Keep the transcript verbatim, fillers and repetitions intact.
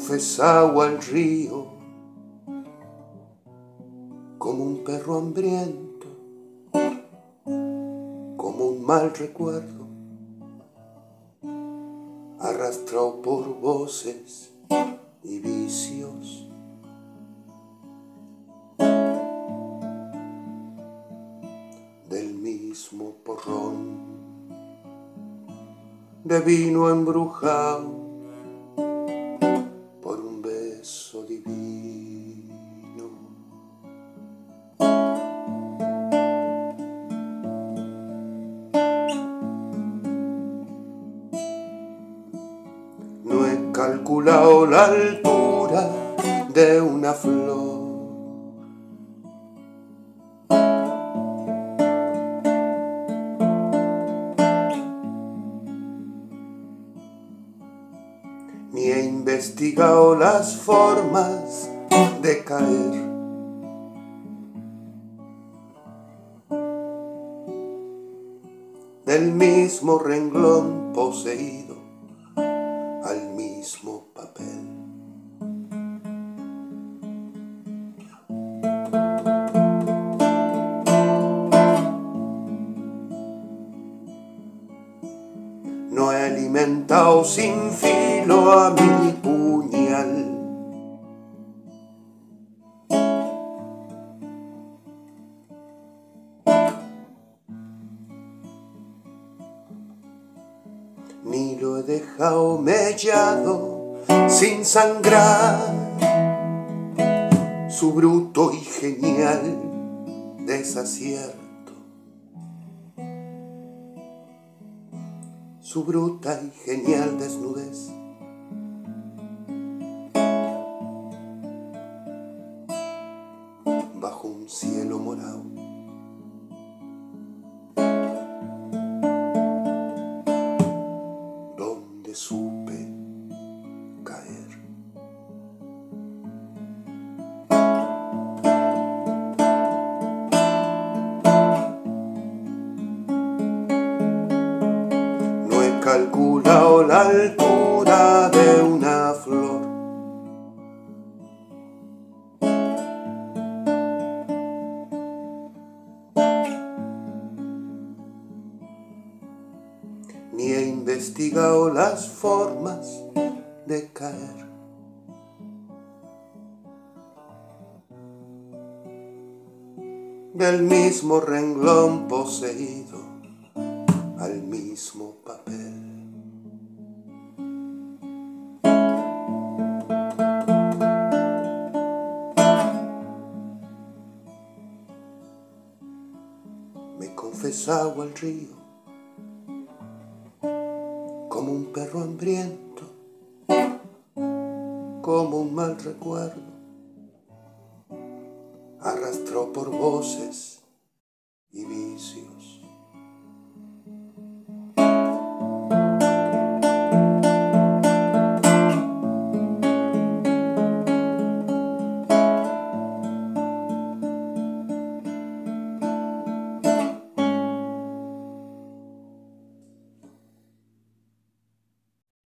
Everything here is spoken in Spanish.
confesaba al río como un perro hambriento, como un mal recuerdo, arrastrado por voces y vicios. Del mismo porrón de vino embrujado por un beso divino. No he calculado la altura de una flor, ni he investigado las formas de caer. Del mismo renglón poseído al mismo papel. No he alimentado sin filo a mi puñal, ni lo he dejado mellado sin sangrar su bruto y genial desacierto, su bruta y genial desnudez. Bajo un cielo morado, donde supe caer. No he calculado la altura de una flor, ni he investigado las formas de caer. Del mismo renglón poseído al mismo papel. Me confesaba al río como un perro hambriento, como un mal recuerdo, arrastró por voces